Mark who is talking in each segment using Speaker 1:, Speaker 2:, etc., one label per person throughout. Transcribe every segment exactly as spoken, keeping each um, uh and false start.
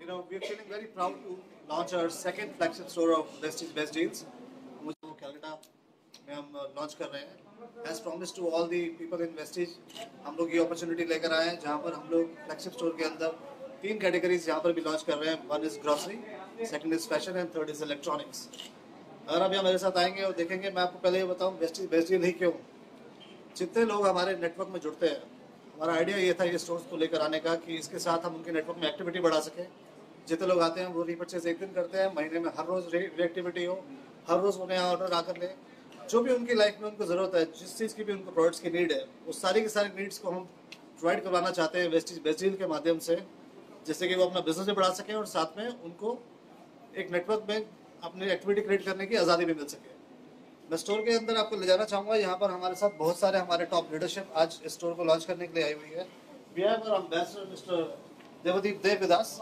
Speaker 1: You know, we're feeling very proud to launch our second flagship store of Vestige Best Deals. मुझे वो Canada में हम launch कर रहे हैं. As promised to all the people in Vestige, हम लोग ये अपॉर्चुनिटी लेकर आए हैं जहाँ पर हम लोग फ्लैगशिप स्टोर के अंदर तीन कैटेगरीज यहाँ पर भी लॉन्च कर रहे हैं. One is grocery, second is fashion and third is electronics. अगर आप यहाँ मेरे साथ आएंगे और देखेंगे, मैं आपको पहले ये बताऊँ वेस्टीज बेस्ट डील ही क्यों. जितने लोग हमारे नेटवर्क में जुड़ते हैं, हमारा आइडिया ये था ये स्टोर्स को लेकर आने का कि इसके साथ हम उनके नेटवर्क में एक्टिविटी बढ़ा सकें. जितने लोग आते हैं वो रीपर्चेज एक दिन करते हैं, महीने में हर रोज़ रीएक्टिविटी हो, हर रोज़ उन्हें ऑर्डर आकर ले. जो भी उनकी लाइफ में उनको ज़रूरत है, जिस चीज़ की भी उनको प्रोडक्ट्स की नीड है, उस सारी की सारी नीड्स को हम प्रोवाइड करवाना चाहते हैं वेस्टीज बेस्ट डील के माध्यम से, जिससे कि वो अपना बिजनेस भी बढ़ा सकें और साथ में उनको एक नेटवर्क में अपनी एक्टिविटी क्रिएट करने की आज़ादी भी मिल सके. मैं स्टोर के अंदर आपको ले जाना चाहूँगा. यहाँ पर हमारे साथ बहुत सारे हमारे टॉप लीडरशिप आज इस स्टोर को लॉन्च करने के लिए आई हुई है. We have our ambassador mister Devdeep Dev with us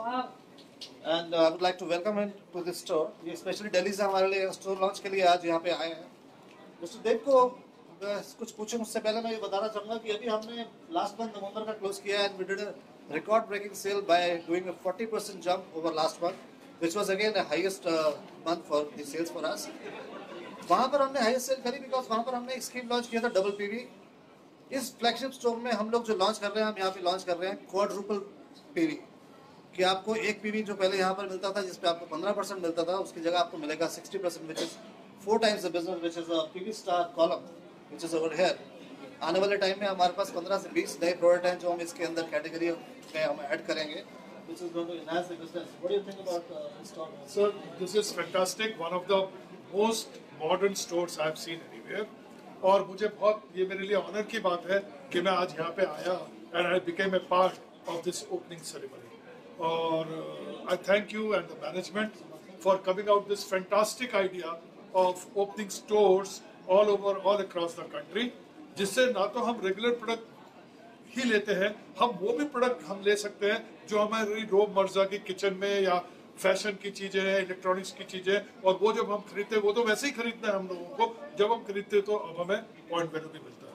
Speaker 1: and I would like to welcome him to this store. ये स्पेशली दिल्ली से हमारे लिए स्टोर लॉन्च के लिए आज यहाँ पे आए हैं. मिस्टर देव को कुछ पूछूं उससे पहले मैं ये बताना चाहूँगा कि अभी हमने लास्ट मंथ नवंबर का क्लोज किया and we did a record breaking sale by doing a forty percent jump over last month, which was again the highest uh, month for the sales for us. वहाँ पर हमने highest cell करी because वहाँ पर हमने एक scheme launch किया था डबल पीवी. इस फ्लैगशिप स्टोर में हम लोग जो लॉन्च कर रहे हैं, हम यहाँ पे लॉन्च कर रहे हैं क्वाड्रुपल पीवी. कि आपको एक पीवी जो पहले यहाँ पर मिलता था जिसपे आपको पंद्रह परसेंट मिलता था, उसकी जगह आपको मिलेगा sixty percent, which is four times the business, which is a PV star column which is over here. आने वाले टाइम में हमारे पास पंद्रह से बीस नए प्रोडक्ट हैं जो हम इसके अंदर कैटेगरी में हम ऐड करेंगे, which is going to enhance the business. What do you think about uh, this store?
Speaker 2: Sir, this is fantastic. One of the most modern stores I've seen anywhere. और मुझे बहुत ये मेरे लिए ऑनर की बात है कि मैं आज यहाँ पे आया and I became a part of this opening ceremony. और uh, I thank you and the management for coming out this fantastic idea of opening stores all over, all across the country. जिससे ना तो हम regular product ही लेते हैं, हम वो भी प्रोडक्ट हम ले सकते हैं जो हमारी रोजमर्रा की किचन में या फैशन की चीजें हैं, इलेक्ट्रॉनिक्स की चीजें, और वो जब हम खरीदते हैं वो तो वैसे ही खरीदना है हम लोगों को. जब हम खरीदते तो अब हमें पॉइंट वैल्यू भी मिलता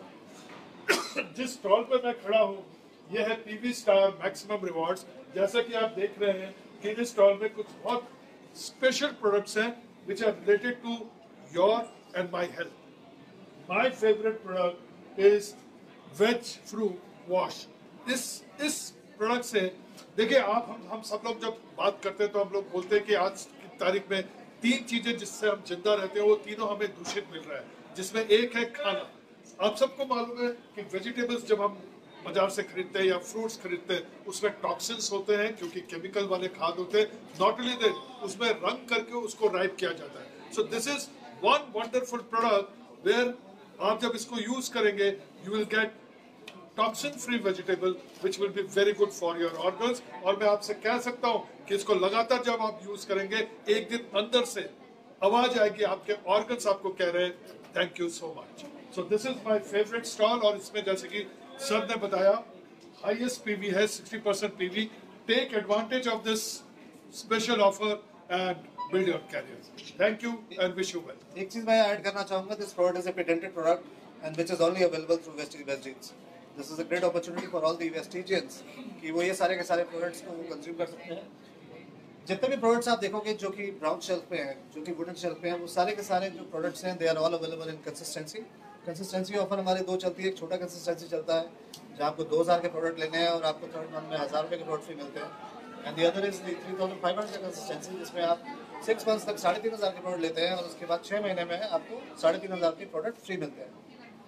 Speaker 2: है. जिस स्टॉल पे मैं खड़ा हूँ ये है पीवी स्टार मैक्सिमम रिवॉर्ड्स. जैसा कि आप देख रहे हैं कि इस स्टॉल में कुछ बहुत स्पेशल प्रोडक्ट्स हैं which are related to your and my health. My favourite product is veg fruit wash. इस इस प्रोडक्ट से देखिए आप हम हम सब लोग जब बात करते हैं तो हम लोग बोलते हैं कि आज की तारीख में तीन चीजें जिससे हम जिंदा रहते हैं वो तीनों हमें दूषित मिल रहा है, जिसमें एक है खाना. आप सबको मालूम है कि वेजिटेबल्स जब हम बाजार से खरीदते हैं या फ्रूट्स खरीदते हैं उसमें टॉक्सिन्स होते हैं क्योंकि केमिकल वाले खाद होते हैं. नॉट ओनली दैट, उसमें रंग करके उसको राइप किया जाता है. So this is one wonderful product where आप जब इसको यूज करेंगे you will get toxin free vegetable which will be very good for your organs. और मैं आपसे कह सकता हूँ कि इसको लगातार जब आप यूज करेंगे एक दिन अंदर से आवाज आएगी, आपके ऑर्गन्स आपको कह रहे हैं thank you so much. So this is my favourite stall. और इसमें जैसे कि सर ने बताया हाईएस्ट पीवी है, sixty percent PV. Take advantage of this special offer and build your career. Thank you and wish you well.
Speaker 1: एक चीज मैं ऐड करना चाहूँगा. This product is a patented product and which is only available through Vestige Best Deals. This is a great opportunity for all the Vestigians कि वो ये सारे के सारे प्रोडक्ट्स को वो कंज्यूम कर सकते हैं. जितने भी प्रोडक्ट्स आप देखोगे जो कि ब्राउन शेल्फ पे हैं, जो कि वुडन शेल्फ पे हैं, वो सारे के सारे जो प्रोडक्ट्स हैं they are all available in consistency. Consistency offer हमारी दो चलती है. एक छोटा कंसिस्टेंसी चलता है जहाँ आपको दो हज़ार के प्रोडक्ट लेने हैं और आपको थर्ड मंथ में हज़ार रुपये के प्रोडक्ट भी मिलते हैं. And the other is the three thousand five hundred का कंसिस्टेंसी जिसमें आप सिक्स मंथ्स तक साढ़े तीन हज़ार के प्रोडक्ट लेते हैं और उसके बाद छः महीने में आपको साढ़े तीन हज़ार के प्रोडक्ट फ्री मिलते हैं.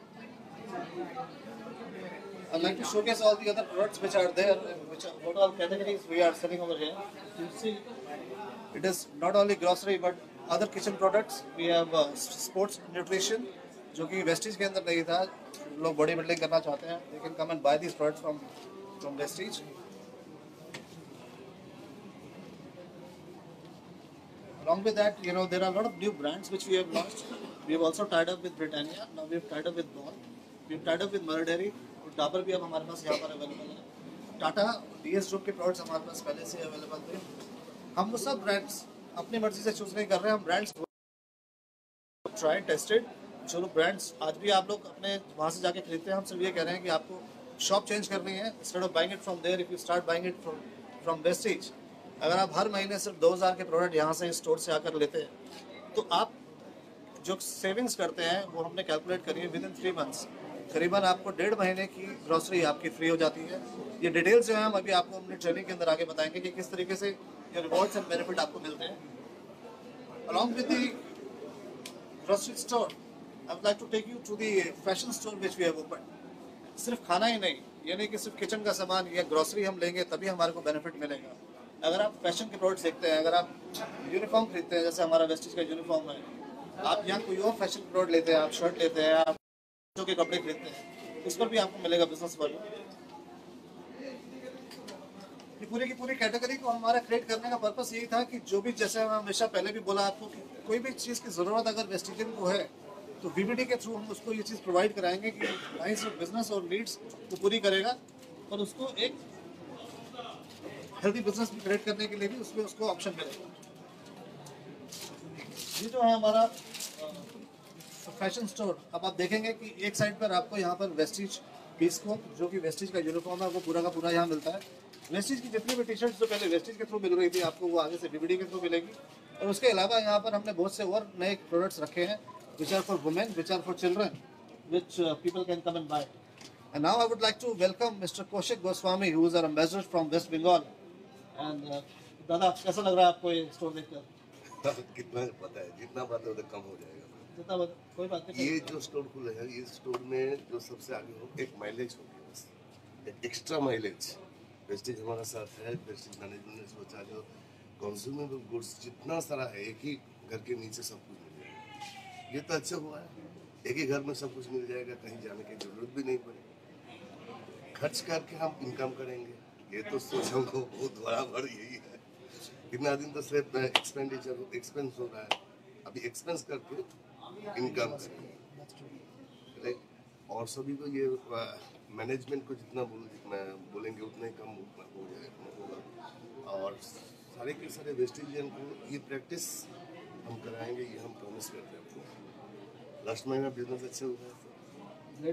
Speaker 1: I'd like to showcase all the other products which are there, which are, what all categories we are selling over here. You see, it is not only grocery but other kitchen products. We have uh, sports nutrition, जो कि Vestige के अंदर नहीं था. लोग body building करना चाहते हैं, they can come and buy these products from from Vestige. Along with that, you know, there are a lot of new brands which we have launched. We have also tied up with Britannia. Now we have tied up with Dawn. We have tied up with Murray. और डाबर भी अब हमारे पास यहाँ पर available है. Tata DS group के products हमारे पास पहले से अवेलेबल थे. हम वो सब ब्रांड्स अपनी मर्जी से चूज नहीं कर रहे हैं. हम ब्रांड्स ट्राई टेस्टेड. जो लोग ब्रांड्स आज भी आप लोग अपने वहाँ से जाके खरीदते हैं, हम सिर्फ ये कह रहे हैं कि आपको शॉप चेंज करनी है. Instead of buying it from there, if you start buying it from from Vestige, अगर आप हर महीने सिर्फ दो हज़ार के प्रोडक्ट यहाँ से स्टोर से आकर लेते हैं तो आप जो सेविंग्स करते हैं वो हमने कैलकुलेट करी है, विद इन थ्री मंथ्स करीबन आपको डेढ़ महीने की ग्रोसरी आपकी फ्री हो जाती है। ये डिटेल्स जो है हम अभी आपको अपनी ट्रेनिंग के अंदर आगे बताएंगे कि किस तरीके से ये रिवॉर्ड्स एंड बेनिफिट आपको मिलते हैं। Along with the grocery store I would like to take you to the fashion store which we have open. सिर्फ खाना ही नहीं, ये नहीं कि सिर्फ किचन का सामान या ग्रोसरी हम लेंगे तभी हमारे को बेनिफिट मिलेगा। अगर आप फैशन के प्रोडक्ट्स देखते हैं, अगर आप यूनिफॉर्म खरीदते हैं, जैसे हमारा वेस्टिज का यूनिफॉर्म है, आप यहाँ कोई और फैशन प्रोडक्ट लेते हैं, आप शर्ट लेते हैं, आप बच्चों के कपड़े खरीदते हैं, इस पर भी आपको मिलेगा बिजनेस वालों। ये पूरी की पूरी कैटेगरी को हमारा क्रिएट करने का पर्पस यही था कि जो भी, जैसे मैं हमेशा पहले भी बोला आपको कि कोई भी चीज़ की ज़रूरत अगर वेस्टिजियन को है तो वीबीडी के थ्रू हम उसको ये चीज़ प्रोवाइड कराएंगे कि वहीं से बिजनेस और नीड्स को पूरी करेगा और उसको एक हेल्दी बिजनेस भी क्रिएट करने के लिए भी उसमें उसको ऑप्शन मिलेगा। ये जो है हमारा फैशन स्टोर, अब आप देखेंगे कि एक साइड पर आपको यहाँ पर वेस्टिज पीस को, जो कि वेस्टिज का यूनिफॉर्म है, वो पूरा का पूरा यहाँ मिलता है। वेस्टिज की जितनी भी टी शर्ट्स जो पहले वेस्टिज के थ्रू मिल रही थी आपको, वो आगे से वीबीडी के थ्रू मिलेगी। और उसके अलावा यहाँ पर हमने बहुत से और नए प्रोडक्ट्स रखे हैं which are for women, which are for children, which uh, people can come and buy. And now I would like to welcome Mister Kaushik Goswami, who is our ambassador from West Bengal. And uh, दादा कैसा लग रहा है आपको ये store देखकर?
Speaker 3: कितना पता है, जितना बात है उतना कम हो जाएगा।
Speaker 1: जितना बात, कोई बात नहीं।
Speaker 3: ये जो स्टोर खुला है, ये स्टोर में जो सबसे आगे हो, एक माइलेज हो गया बस, एक एक्स्ट्रा माइलेज। वेस्टेज हमारा साथ है, वेस्टेज मैनेजमेंट ने सोचा जो कंज्यूमेबल गुड्स जितना सारा है एक ही घर के नीचे सब कुछ मिल जाएगा। ये तो अच्छा हुआ है, एक ही घर में सब कुछ मिल जाएगा, कहीं जाने की जरूरत भी नहीं पड़ेगी। खर्च करके हम इनकम करेंगे, ये तो सोचो को बहुत बड़ा बड़ यही है। इतना दिन तो सिर्फ एक्सपेंडिचर एक्सपेंस हो रहा है, अभी एक्सपेंस करके इनकम करेंगे। और सभी को ये मैनेजमेंट को जितना बोल जितना बोलेंगे उतना ही कम हो जाएगा। और सारे के सारे वेस्टिजियन को ये प्रैक्टिस हम कराएंगे, ये हम प्रॉमिस करते हैं। लास्ट महीना बिजनेस अच्छा हुआ है,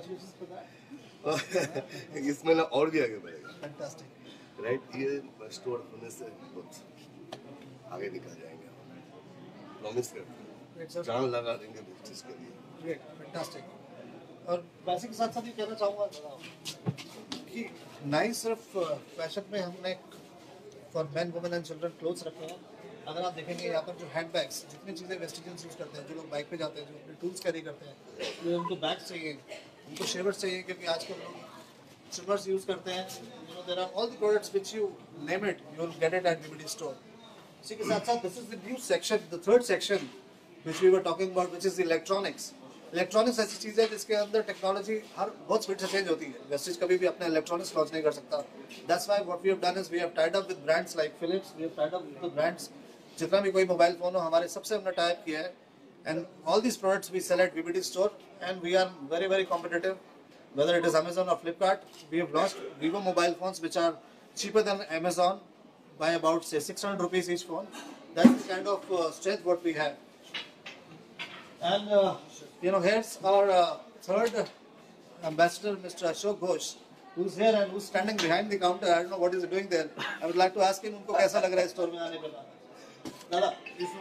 Speaker 3: इस महीना और भी आगे बढ़ेगा। राइट, ये स्टोर होने से बहुत आगे निकल जाएंगे, प्रॉमिस करते हैं, जान लगा देंगे बिजनेस के लिए।
Speaker 1: Great, fantastic. और पैसे के साथ साथ ये कहना चाहूँगा कि ना ही सिर्फ फैशन में हमने for man women and children clothes रखे हैं। अगर आप देखेंगे यहाँ पर जो हैंड बैग्स, जितनी चीज़ें वेस्टिजियंस यूज़ करते हैं, जो लोग बाइक पे जाते हैं, जो अपने टूल्स कैरी करते हैं, जो उनको बैग्स चाहिए, उनको शेवर्स चाहिए, क्योंकि आजकल लोग शेवर्स यूज़ करते हैं। You know there are all the products which you name it, you will get it at VBD store. इसी के साथ साथ this is the new section, the third section which we were talking about, which is the electronics. Electronics ऐसी चीज़ है जिसके अंदर technology हर बहुत स्पीड से चेंज होती है। वेस्टिज कभी भी अपने इलेक्ट्रॉनिक्स लॉन्च नहीं कर सकता। That's why what we have done is we have tied up with brands like Philips, we have tied up with brands, जितना भी कोई मोबाइल फोन हो हमारे सबसे हमने टाइप किया है। And all these products we sell at VBD store and we are very very competitive, whether it is Amazon or Flipkart. We have launched Vivo mobile phones which are cheaper than Amazon by about say six hundred rupees each phone. That's the kind of uh, strength what we have. And uh, you know, here's our uh, third ambassador, Mister Ashok Ghosh, who's here and who's standing behind the counter. I don't know what he's doing there. I would like to ask him उनको कैसा लग रहा है store में आने के बाद। दादा,
Speaker 4: इस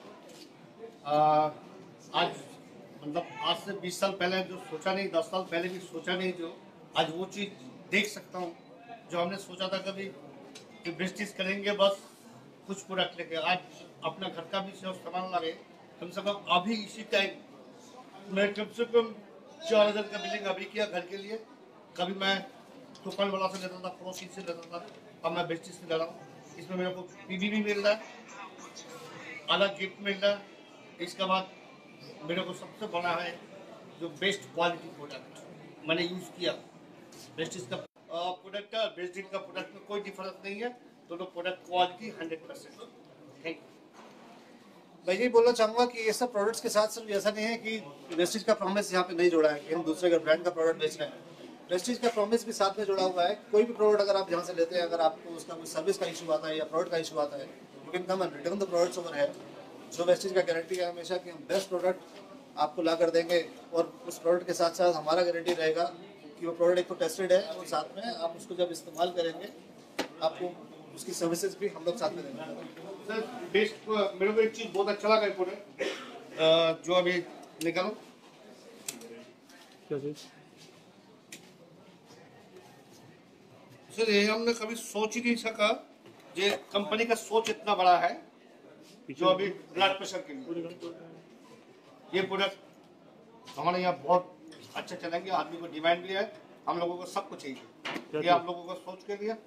Speaker 4: वेल आज मतलब आज से बीस साल पहले जो सोचा नहीं, दस साल पहले भी सोचा नहीं, जो आज वो चीज़ देख सकता हूँ जो हमने सोचा था कभी कि बिजनेस करेंगे बस कुछ प्रोडक्ट लेके। आज अपना घर का भी सेव सामान लगे, कम से कम अभी इसी टाइम मैं कम से कम चार हज़ार का बिलिंग अभी किया घर के लिए। कभी मैं दुकान वाला से लेता था, पड़ोसी से लेता था, अब मैं बिजनेस से ले रहा हूँ। इसमें मेरे को पीवी भी मिल रहा है, अलग गिफ्ट मिल रहा है। इसके बाद मेरे को सबसे बड़ा है जो बेस्ट क्वालिटी प्रोडक्ट मैंने यूज़ किया। बेस्ट इसका प्रोडक्ट है, बेस्ट का प्रोडक्ट में कोई डिफरेंस नहीं है, दोनों product quality hundred percent. Thank you.
Speaker 1: मैं यही बोलना चाहूँगा कि ये सब प्रोडक्ट्स के साथ सिर्फ ऐसा नहीं है कि वेस्टिज का प्रॉमिस यहाँ पे नहीं जोड़ा है कि हम दूसरे का ब्रांड का प्रोडक्ट बेच रहे हैं। वेस्टिज का प्रॉमिस भी साथ में जुड़ा हुआ है। कोई भी प्रोडक्ट अगर आप यहाँ से लेते हैं, अगर आपको उसका कोई सर्विस का इशू आता है या प्रोडक्ट का इशू आता है, you can come and return the products over है। जो वेस्टिज का गारंटी है हमेशा कि हम बेस्ट प्रोडक्ट आपको ला कर देंगे, और उस प्रोडक्ट के साथ साथ हमारा गारंटी रहेगा कि वो प्रोडक्ट एक तो टेस्टेड है और साथ में आप उसको जब इस्तेमाल करेंगे आपको उसकी सर्विसेज भी हम लोग साथ में देंगे।
Speaker 4: सर बेस्ट मेरे को एक चीज़ बहुत अच्छा लगा प्रोडक्ट जो अभी निकालो सर, ये हमने कभी सोच ही नहीं सका ये कंपनी का सोच इतना बड़ा है जो अभी ब्लड प्रेशर के लिए ये प्रोडक्ट हमारे यहाँ बहुत अच्छा चलेंगे। आदमी को डिमांड भी है, हम लोगों को सब कुछ चाहिए। ये आप लोगों को सोच के लिए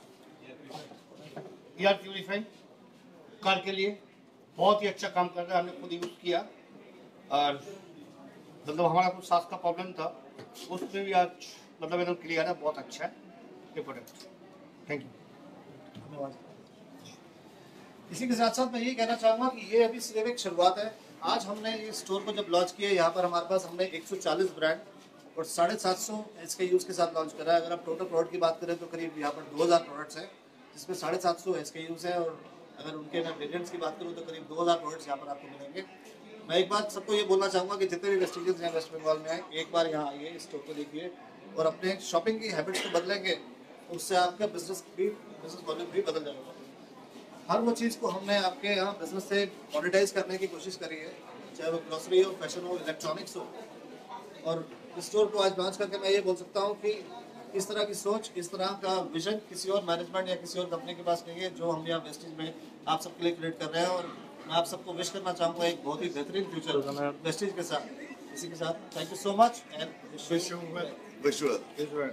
Speaker 4: एयर प्यूरिफाइंग कार के लिए बहुत ही अच्छा काम कर रहा है। हमने खुद यूज किया और मतलब हमारा कुछ सांस का प्रॉब्लम था उसमें भी आज मतलब एकदम क्लियर है, बहुत अच्छा है ये प्रोडक्ट। थैंक यू,
Speaker 1: धन्यवाद। इसी के साथ साथ मैं ये कहना चाहूँगा कि ये अभी सिर्फ एक शुरुआत है। आज हमने ये स्टोर को जब लॉन्च किया, यहाँ पर हमारे पास हमने एक सौ चालीस ब्रांड और साढ़े सात सौ एसकेयूज के साथ लॉन्च करा है। अगर आप टोटल प्रोडक्ट की बात करें तो करीब यहाँ पर दो हज़ार प्रोडक्ट्स हैं, जिसमें साढ़े सात सौ एसकेयूज हैं। और अगर उनके मैं वेरिएंट्स की बात करूँ तो करीब दो हज़ार प्रोडक्ट्स यहाँ पर आपको मिलेंगे। मैं एक बात सबको ये बोलना चाहूँगा कि जितने भी वेस्टिजेस यहाँ वेस्ट बंगाल में आए, एक बार यहाँ आइए, इस स्टोर को देखिए और अपने शॉपिंग की हैबिट्स को बदलेंगे, उससे आपका बिजनेस भी बिजनेस वॉल्यूम भी बदल जाएगा। हर वो चीज़ को हमने आपके यहाँ बिजनेस से मोनेटाइज करने की कोशिश करी है, चाहे वो ग्रोसरी हो, फैशन हो, इलेक्ट्रॉनिक्स हो। और इस स्टोर को आज लॉन्च करके मैं ये बोल सकता हूँ कि इस तरह की सोच, इस तरह का विजन किसी और मैनेजमेंट या किसी और कंपनी के पास नहीं है जो हम यहाँ वेस्टेज में आप सबके लिए क्रिएट कर रहे हैं। और मैं आप सबको विश करना चाहूँगा एक बहुत ही बेहतरीन फ्यूचर वेस्टेज के साथ। इसी के साथ thank you so much and wish you well.
Speaker 3: Visual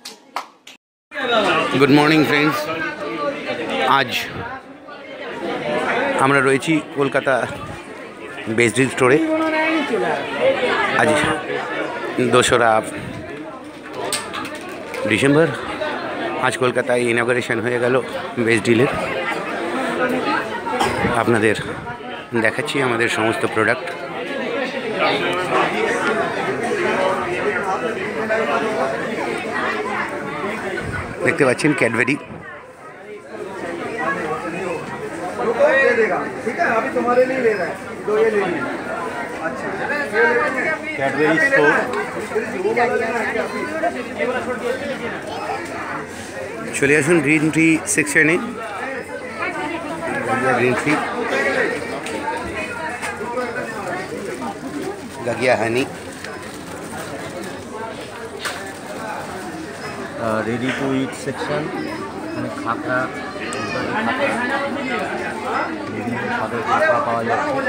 Speaker 5: good morning friends, আজ আমরা রয়েছি কলকাতা বেস্টিজ স্টোরে। আজ দোসরা ডিসেম্বর, আজ কলকাতায় ইনঅগারেশন হয়ে গেল বেস্ট ডিলের। আপনাদের দেখাচ্ছি আমাদের সমস্ত প্রোডাক্ট। দেখতে পাচ্ছেন ক্যাডবেরি, ক্যাডবেরি স্টোর। চলে আসুন গ্রিন টি সেকশনে। গ্রিন টি, গাগিয়া honey,
Speaker 6: ready to eat section, এখানে খাতা খাতার খাতা পাওয়া যাচ্ছে।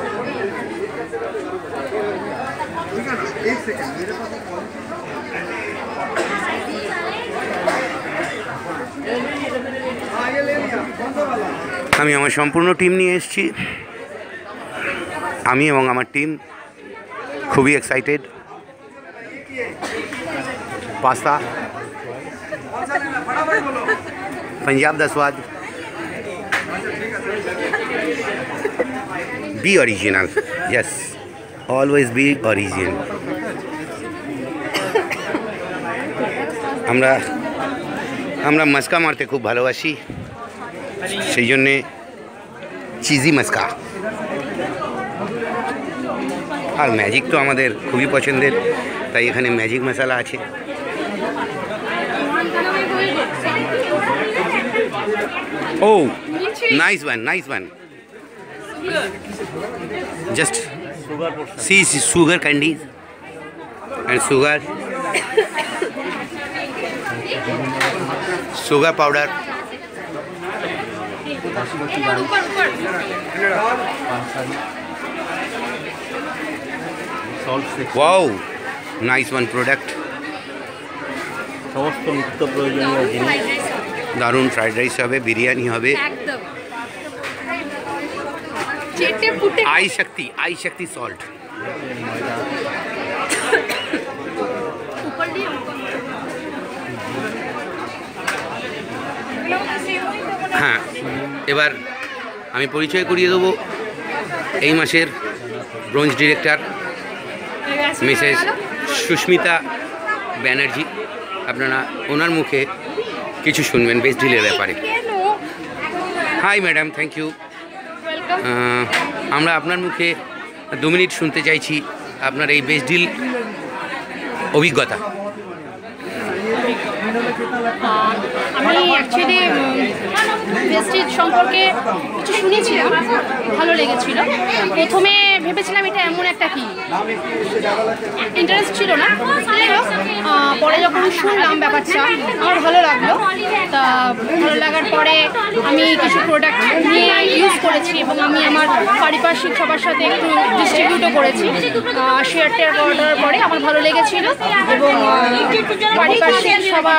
Speaker 5: আমি আমার সম্পূর্ণ টিম নিয়ে এসেছি। আমি এবং আমার টিম খুবই এক্সাইটেড। पास्ता, पंजाब दा स्वाद, be original, yes always be original. আমরা আমরা মস্কা মারতে খুব ভালোবাসি, সেই জন্যে চিজি মস্কা। আর ম্যাজিক তো আমাদের খুবই পছন্দের, তাই এখানে ম্যাজিক মশলা আছে। Oh nice one, nice one. Just see sugar candies and sugar sugar powder. Wow, nice one product.
Speaker 6: সমস্ত নিত্য প্রয়োজনীয় জিনিস।
Speaker 5: দারুণ ফ্রাইড রাইস হবে, বিরিয়ানি হবে। I Shakti, I Shakti salt. হ্যাঁ, এবার আমি পরিচয় করিয়ে দেবো এই মাসের bronze director Mrs Susmita Banerjee. আপনারা ওনার মুখে কিছু শুনবেন বেস্ট ডিলের ব্যাপারে। Hi madam, thank you. আমরা আপনার মুখে দু মিনিট শুনতে চাইছি আপনার এই বেস্ট ডিল অভিজ্ঞতা।
Speaker 7: আমি অ্যাকচুয়ালি ভেস্টিজ সম্পর্কে কিছু শুনেছিলাম, ভালো লেগেছিল। প্রথমে ভেবেছিলাম এটা এমন একটা কি, ইন্টারেস্ট ছিল না। যাই হোক, পরে যখন শুনলাম ব্যাপারটা আমার ভালো লাগলো। তা ভালো লাগার পরে আমি কিছু প্রোডাক্ট নিয়ে ইউজ করেছি এবং আমি আমার পারিপার্শ্বিক সবার সাথে একটু ডিস্ট্রিবিউটও করেছি। শেয়ার টেয়ার করার পরে আমার ভালো লেগেছিল এবং পারিপার্শ্বিক সবার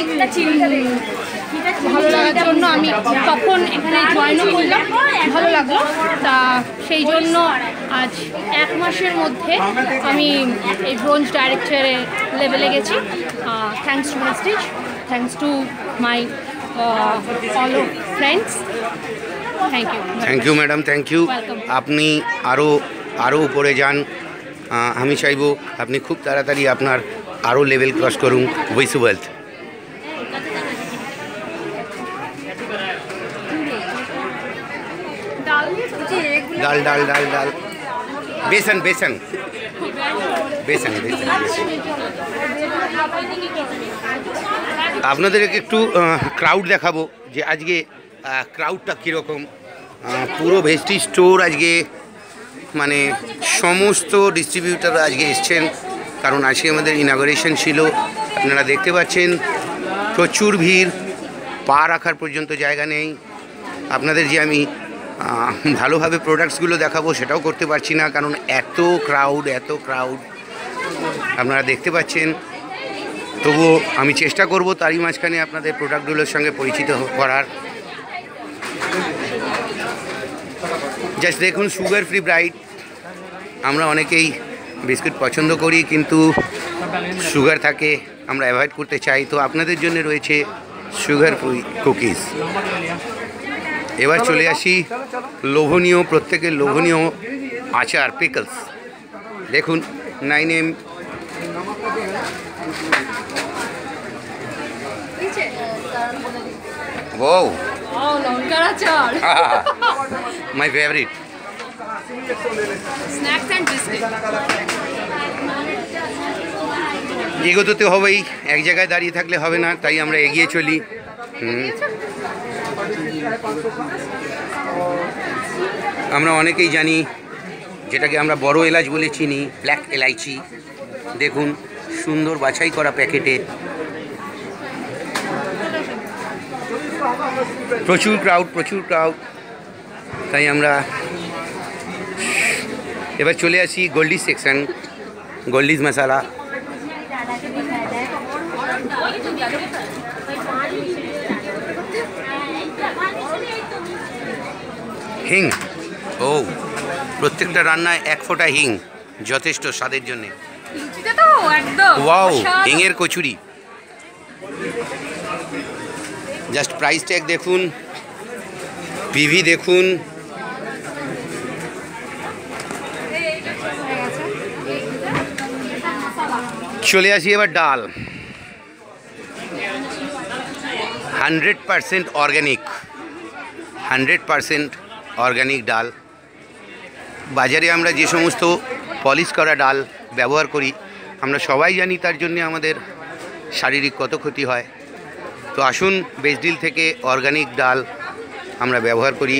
Speaker 7: ভালো লাগার জন্য আমি তখন এখানে জয়েনও করলাম, ভালো লাগলো। তা সেই জন্য আজ এক মাসের মধ্যে আমি এই ব্রোঞ্জ ডাইরেক্টরের লেভেলে গেছি। Thanks to Vestige, thanks to my all friends, thank you.
Speaker 5: Thank you madam, thank you. আপনি আরও আরও উপরে যান। আমি চাইব আপনি খুব তাড়াতাড়ি আপনার আরও লেভেল ক্রস করুন। Wish you wealth. ডাল ডাল ডাল ডাল বেসন বেসন বেসন বেসন আপনাদেরকে একটু ক্রাউড দেখাবো যে আজকে ক্রাউডটা কীরকম। পুরো ভেস্টিজ স্টোর আজকে মানে সমস্ত ডিস্ট্রিবিউটার আজকে এসছেন, কারণ আজকে আমাদের ইনাগরেশন ছিল। আপনারা দেখতে পাচ্ছেন প্রচুর ভিড়, পা রাখার পর্যন্ত জায়গা নেই। আপনাদের যে আমি ভালোভাবে প্রোডাক্টসগুলো দেখাবো সেটাও করতে পারছি না, কারণ এত ক্রাউড এত ক্রাউড আপনারা দেখতে পাচ্ছেন। তবুও আমি চেষ্টা করব তারই মাঝখানে আপনাদের প্রোডাক্টগুলোর সঙ্গে পরিচিত করার। জাস্ট দেখুন, সুগার ফ্রি ব্রাইট। আমরা অনেকেই বিস্কুট পছন্দ করি, কিন্তু সুগার থাকে, আমরা অ্যাভয়েড করতে চাই। তো আপনাদের জন্য রয়েছে সুগার ফ্রি কুকিজ। এবার চলে আসি লোভনীয়, প্রত্যেকের লোভনীয় আচার, পিকলস। দেখুন নাইন এম ও
Speaker 7: লঙ্কার আচার,
Speaker 5: my favourite.
Speaker 7: Snacks and biscuit.
Speaker 5: এগোতে তো হবেই, এক জায়গায় দাঁড়িয়ে থাকলে হবে না, তাই আমরা এগিয়ে চলি। হুম, আমরা অনেকেই জানি যেটাকে আমরা বড় এলাচ বলে চিনি, ব্ল্যাক এলাইচি। দেখুন সুন্দর বাছাই করা প্যাকেটে। প্রচুর ক্রাউড প্রচুর ক্রাউড তাই আমরা এবার চলে আসি গোল্ডিজ সেকশন, গোল্ডিজ মশালা। হিং, ও প্রত্যেকটা রান্নায় এক ফোঁটা হিং যথেষ্ট স্বাদের জন্যে। ওয়াও, হিঙের কচুরি। জাস্ট প্রাইস ট্যাগ দেখুন, পিভি দেখুন। চলে আসি এবার ডাল, hundred percent organic, hundred percent organic ডাল। বাজারে আমরা যে সমস্ত পলিশ করা ডাল ব্যবহার করি আমরা সবাই জানি তার জন্য আমাদের শারীরিক কত ক্ষতি হয়। তো আসুন বেসডিল থেকে অর্গ্যানিক ডাল আমরা ব্যবহার করি।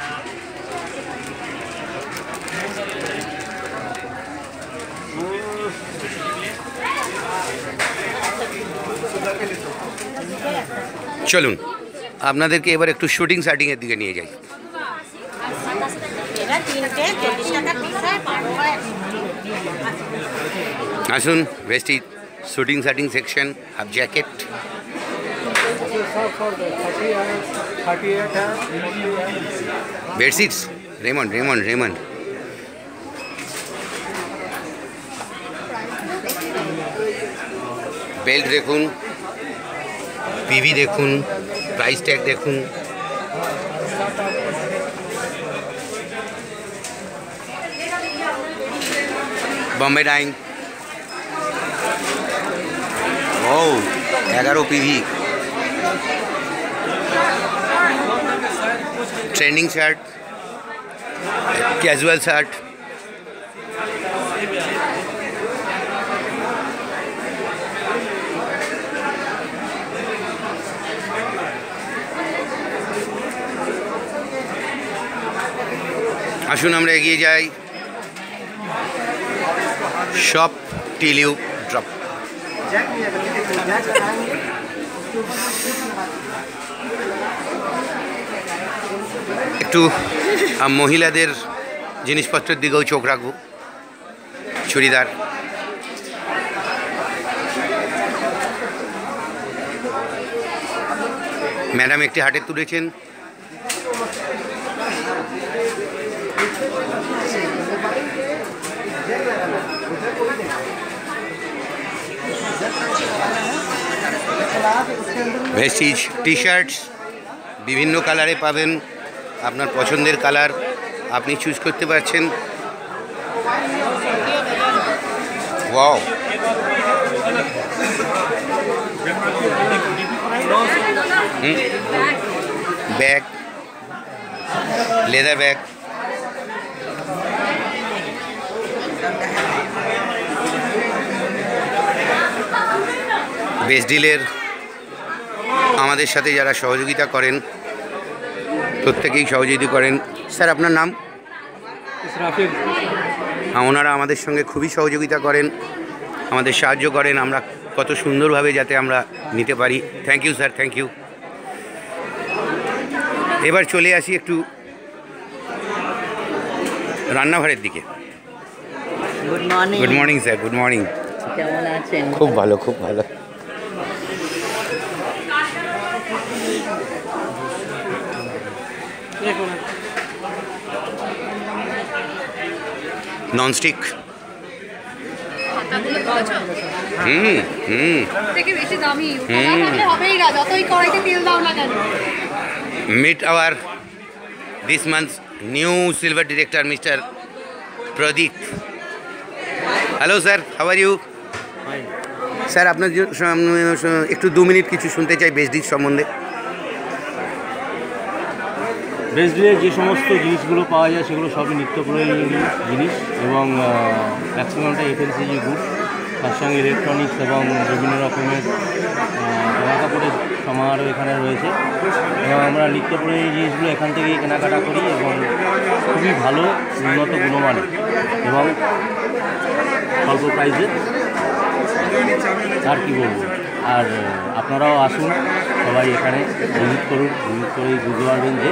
Speaker 5: চলুন আপনাদেরকে এবার একটু শুটিং শাটিংয়ের দিকে নিয়ে যাই। আসুন Vestige shooting shirting section, half jacket. Bedsheets Raymond Raymond Raymond. Belt দেখুন, পিভি দেখুন, প্রাইস ট্যাগ দেখুন। বম্বে ডাইং, ও এগারো PV. Trending shirt, casual shirt, আসুন আমরা এগিয়ে যাই। Shop till you drop. একটু মহিলাদের জিনিসপত্রের দিকেও চোখ রাখবো। চুড়িদার, ম্যাডাম একটি হাটে তুলেছেন। ভেস্টিজ টি শার্টস বিভিন্ন কালারে পাবেন, আপনার পছন্দের কালার আপনি চুজ করতে পারছেন। Wow, bag, leather bag, best ডিলের আমাদের সাথে যারা সহযোগিতা করেন প্রত্যেকেই সহযোগিতা করেন। স্যার আপনার নাম? ওনারা আমাদের সঙ্গে খুবই সহযোগিতা করেন, আমাদের সাহায্য করেন আমরা কত সুন্দরভাবে যাতে আমরা নিতে পারি। Thank you sir, thank you. এবার চলে আসি একটু রান্নাঘরের দিকে।
Speaker 8: Good morning.
Speaker 5: Good morning sir, good morning.
Speaker 8: কেমন আছেন?
Speaker 5: খুব ভালো, খুব ভালো। ননস্টিক। হুম হুম
Speaker 7: থেকে বেশি দামি হবেই না, যতই কড়াইতে তেল দাও না কেন।
Speaker 5: Meet our this month's new silver director, Mister Pradeep. Hello sir, how are you? Sir আপনার একটু দু মিনিট কিছু শুনতে চাই বেস্ট ডিশ সম্বন্ধে।
Speaker 6: বেস্ট ডিলে যে সমস্ত জিনিসগুলো পাওয়া যায় সেগুলো সবই নিত্য প্রয়োজনীয় জিনিস এবং ম্যাক্সিমামটা এফএমসিজি গুড, তার সঙ্গে ইলেকট্রনিক্স এবং বিভিন্ন রকমের জামা কাপড়ের সমারও এখানে রয়েছে এবং আমরা নিত্য প্রয়োজনীয় জিনিসগুলো এখান থেকেই কেনাকাটা করি এবং খুবই ভালো উন্নত গুণমানের এবং স্বল্প প্রাইসে। আর কি বলবো, আর আপনারাও আসুন, সবাই এখানে ভিজিট করুন, ভিজিট করেই বুঝতে পারবেন যে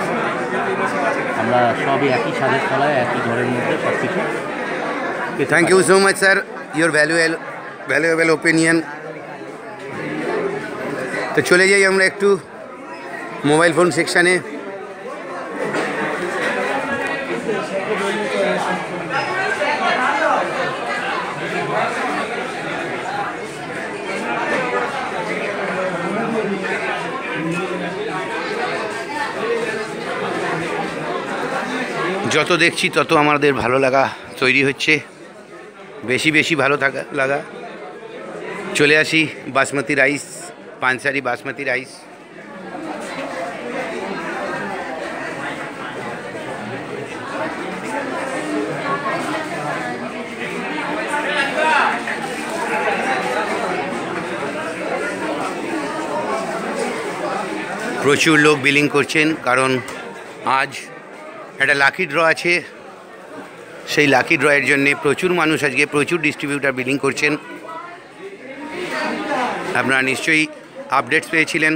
Speaker 6: আমরা সবই একই স্বাদের তলায় একই ঘরের মধ্যে সব কিছু।
Speaker 5: Thank you so much sir, your valuable valuable opinion. তো চলে যাই আমরা একটু মোবাইল ফোন সেকশানে। যত দেখছি তত আমাদের ভালো লাগা তৈরি হচ্ছে, বেশি বেশি ভালো থাকা লাগা। চলে আসি বাসমতি রাইস, পানসারি বাসমতি রাইস। প্রচুর লোক বিলিং করছেন কারণ আজ একটা লাকি ড্র আছে। সেই লাকি ড্রয়ের জন্যে প্রচুর মানুষ আজকে প্রচুর ডিস্ট্রিবিউটার বিলিং করছেন। আপনারা নিশ্চয়ই আপডেটস পেয়েছিলেন।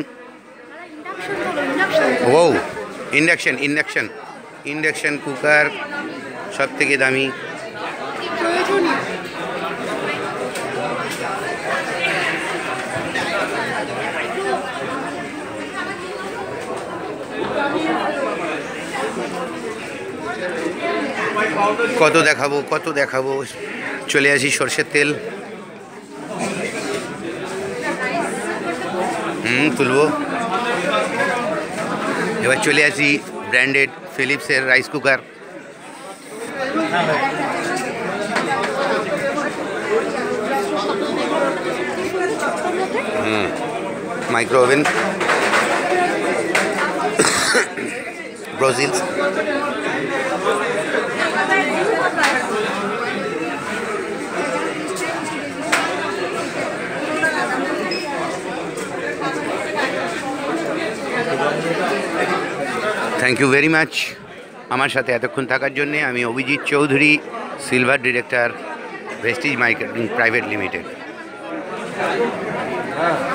Speaker 5: Oh induction induction induction cooker সব থেকে দামি। কত দেখাবো কত দেখাবো। চলে আসি সর্ষের তেল, হুম তুলবো। এবার চলে আসি ব্র্যান্ডেড ফিলিপসের rice cooker. Hmm micro oven, ব্রাজিলস। Thank you very much. আমার সাথে এতক্ষণ থাকার জন্যে আমি Abhijit Chowdhury, silver director, Vestige marketing private limited.